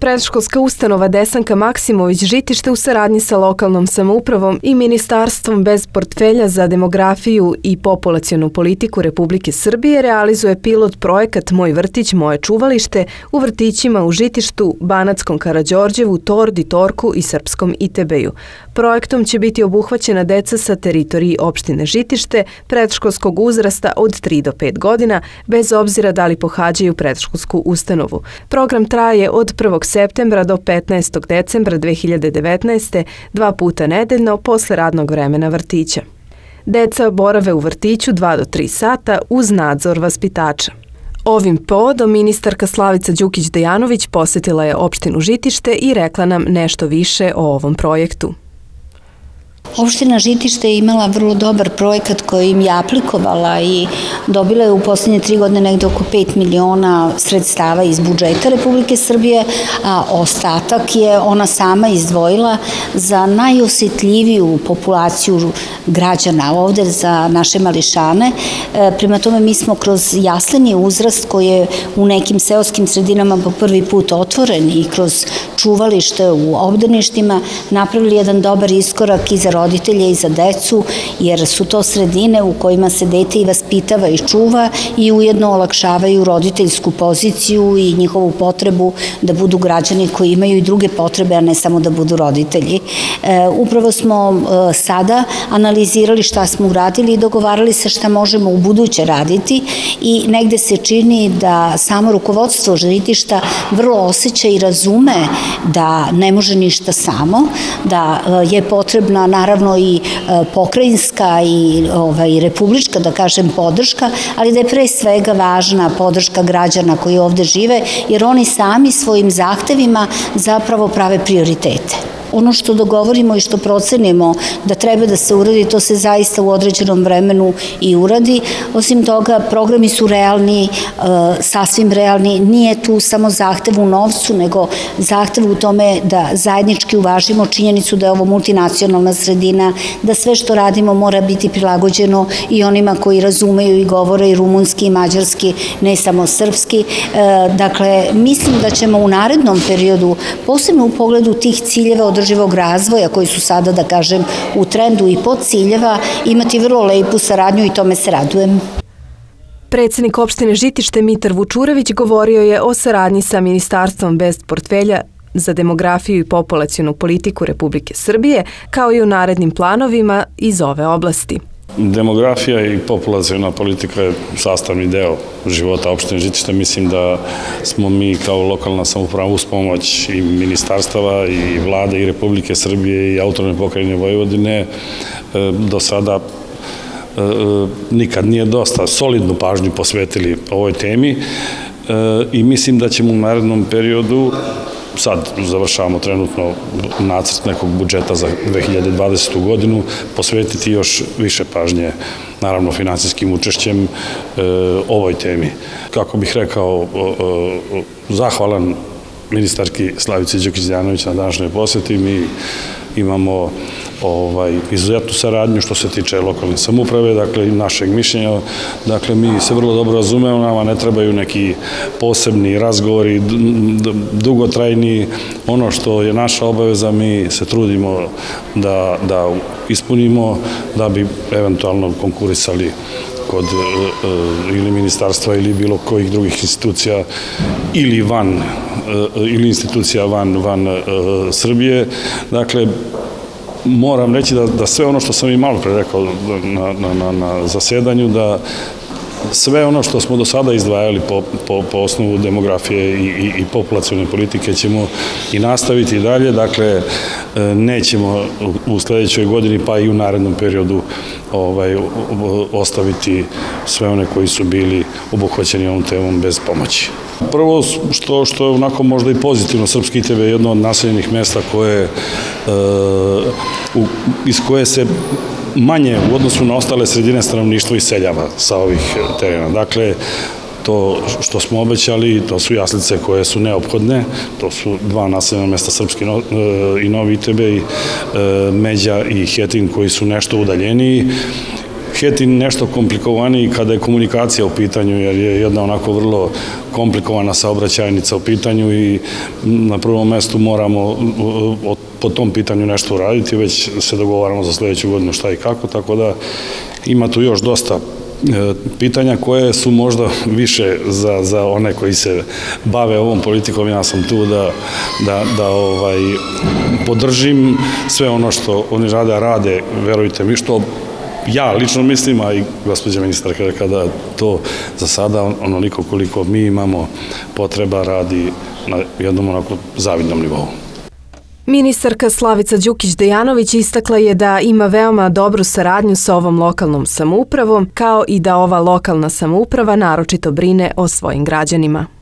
Predškolska ustanova Desanka Maksimović Žitište u saradnji sa lokalnom samoupravom i Ministarstvom bez portfelja za demografiju i populacionu politiku Republike Srbije realizuje pilot projekat Moj vrtić, moje čuvalište u vrtićima u Žitištu, Banatskom Karađorđevu, Tordi, Torku i Srpskom Itebeju. Projektom će biti obuhvaćena deca sa teritoriji opštine Žitište predškolskog uzrasta od 3 do 5 godina, bez obzira da li pohađaju predškolsku ustanovu. Program traje od 1. septembra do 15. decembra 2019. 2 puta nedeljno posle radnog vremena vrtića. Deca borave u vrtiću 2 do 3 sata uz nadzor vaspitača. Ovim povodom ministarka Slavica Đukić-Dejanović posetila je opštinu Žitište i rekla nam nešto više o ovom projektu. Opština Žitište je imala vrlo dobar projekat koji im je aplikovala i dobila je u poslednje 3 godine negde oko 5 miliona sredstava iz budžeta Republike Srbije, a ostatak je ona sama izdvojila za najosetljiviju populaciju građana ovde, za naše mališane. Prema tome mi smo kroz jasleni uzrast koji je u nekim seoskim sredinama po prvi put otvoren i kroz čuvalište u obdaništima napravili jedan dobar iskorak i za roditelje i za decu, jer su to sredine u kojima se dete i vaspitava i čuva i ujedno olakšavaju roditeljsku poziciju i njihovu potrebu da budu građani koji imaju i druge potrebe, a ne samo da budu roditelji. Upravo smo sada analizirali šta smo uradili i dogovarali se šta možemo u buduće raditi i negde se čini da samo rukovodstvo Žitišta vrlo osjeća i razume da ne može ništa samo, da je potrebna naravno i pokrajinska i republička, da kažem, podrška, ali da je pre svega važna podrška građana koji ovde žive, jer oni sami svojim zahtevima zapravo prave prioritete. Ono što dogovorimo i što procenimo da treba da se uradi, to se zaista u određenom vremenu i uradi. Osim toga, programi su realni, sasvim realni. Nije tu samo zahtev u novcu, nego zahtev u tome da zajednički uvažimo činjenicu da je ovo multinacionalna sredina, da sve što radimo mora biti prilagođeno i onima koji razumeju i govore i rumunski i mađarski, ne samo srpski. Dakle, mislim da ćemo u narednom periodu, posebno u pogledu tih ciljeva održivog razvoja koji su sada, da kažem, u trendu i podciljeva, imati vrlo lepu saradnju i tome se radujem. Predsednik opštine Žitište Mitar Vučurević govorio je o saradnji sa Ministarstvom bez portfelja za demografiju i populacionu politiku Republike Srbije, kao i o narednim planovima iz ove oblasti. Demografija i populaciona politika je sastavni deo života opštine Žitište. Mislim da smo mi kao lokalna samouprava uz pomoć i ministarstava i vlade i Republike Srbije i autonomne pokrajine Vojvodine do sada nikad nije dosta solidnu pažnju posvetili ovoj temi i mislim da ćemo u narednom periodu, sad završavamo trenutno nacrt nekog budžeta za 2020. godinu, posvetiti još više pažnje, naravno finansijskim učešćem, ovoj temi. Kako bih rekao, zahvalan ministarki Slavici Đukić-Dejanović na današnjoj poseti. Mi imamo izuzetnu saradnju što se tiče lokalne samouprave, dakle i našeg mišljenja. Dakle, mi se vrlo dobro razumemo, nama ne trebaju neki posebni razgovori, dugotrajni. Ono što je naša obaveza, mi se trudimo da ispunimo, da bi eventualno konkurisali kod ili ministarstva ili bilo kojih drugih institucija ili institucija van Srbije. Dakle, moram reći da sve ono što sam i malo pre rekao na zasedanju, da sve ono što smo do sada izdvajali po osnovu demografije i populacione politike ćemo i nastaviti dalje. Dakle, nećemo u sledećoj godini pa i u narednom periodu ostaviti sve one koji su bili obuhvaćeni ovom temom bez pomoći. Prvo, što je onako možda i pozitivno, Srpski Itebej je jedno od naseljenih mesta iz koje se manje u odnosu na ostale sredine stanovništvo iseljava sa ovih terena. Dakle, to što smo obećali, to su jaslice koje su neophodne, to su 2 naseljena mesta, Srpski i Novi Itebej, Međa i Hetin, koji su nešto udaljeniji. Heti nešto komplikovaniji kada je komunikacija u pitanju, jer je jedna onako vrlo komplikovana saobraćajnica u pitanju i na prvom mestu moramo po tom pitanju nešto uraditi, već se dogovaramo za sledeću godinu šta i kako, tako da ima tu još dosta pitanja koje su možda više za one koji se bave ovom politikom. Ja sam tu da podržim sve ono što oni rade, verujte mi, što ja lično mislim, a i gospođa ministarka rekla da to za sada onoliko koliko mi imamo potreba radi na jednom onako zavidnom nivou. Ministarka Slavica Đukić-Dejanović istakla je da ima veoma dobru saradnju sa ovom lokalnom samoupravom, kao i da ova lokalna samouprava naročito brine o svojim građanima.